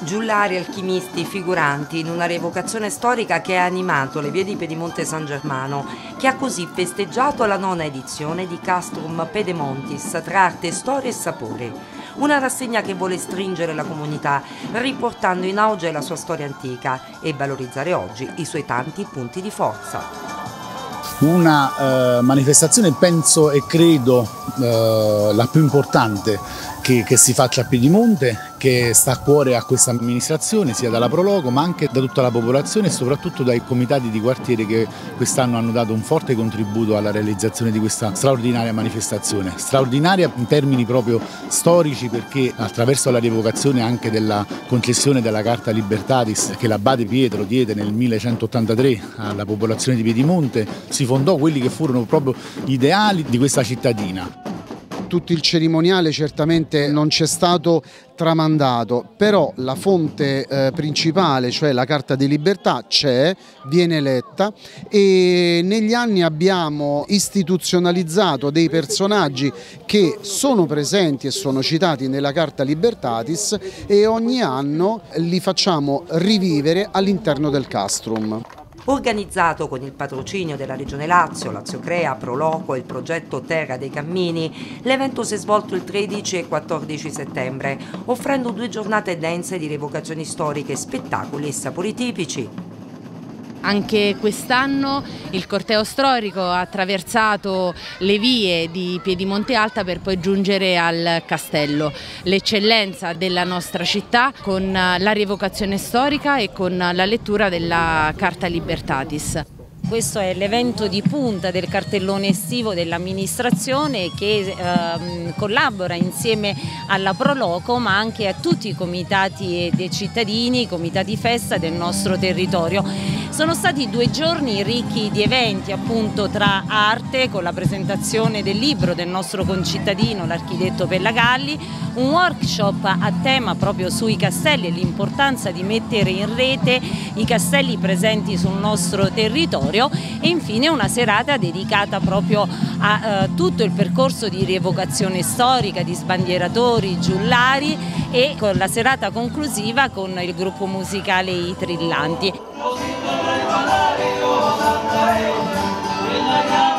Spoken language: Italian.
Giullari, alchimisti, figuranti in una rievocazione storica che ha animato le vie di Piedimonte San Germano, che ha così festeggiato la 9ª edizione di Castrum Pedemontis tra arte, storia e sapori. Una rassegna che vuole stringere la comunità, riportando in auge la sua storia antica e valorizzare oggi i suoi tanti punti di forza. Una manifestazione, penso e credo la più importante che si faccia a Piedimonte, che sta a cuore a questa amministrazione, sia dalla Proloco ma anche da tutta la popolazione e soprattutto dai comitati di quartiere che quest'anno hanno dato un forte contributo alla realizzazione di questa straordinaria manifestazione. Straordinaria in termini proprio storici, perché attraverso la rievocazione anche della concessione della Carta Libertatis che l'Abate Pietro diede nel 1183 alla popolazione di Piedimonte, si fondò quelli che furono proprio gli ideali di questa cittadina. Tutto il cerimoniale certamente non c'è stato tramandato, però la fonte principale, cioè la Carta di Libertà, c'è, viene letta e negli anni abbiamo istituzionalizzato dei personaggi che sono presenti e sono citati nella Carta Libertatis e ogni anno li facciamo rivivere all'interno del Castrum. Organizzato con il patrocinio della Regione Lazio, Lazio Crea, Proloco e il progetto Terra dei Cammini, l'evento si è svolto il 13 e 14 settembre, offrendo 2 giornate dense di rievocazioni storiche, spettacoli e sapori tipici. Anche quest'anno il corteo storico ha attraversato le vie di Piedimonte Alta per poi giungere al castello, l'eccellenza della nostra città con la rievocazione storica e con la lettura della Carta Libertatis. Questo è l'evento di punta del cartellone estivo dell'amministrazione che collabora insieme alla Proloco ma anche a tutti i comitati dei cittadini, i comitati festa del nostro territorio. Sono stati 2 giorni ricchi di eventi appunto tra arte con la presentazione del libro del nostro concittadino l'architetto Pellagalli, un workshop a tema proprio sui castelli e l'importanza di mettere in rete i castelli presenti sul nostro territorio e infine una serata dedicata proprio a tutto il percorso di rievocazione storica di sbandieratori, giullari e con la serata conclusiva con il gruppo musicale I Trillanti.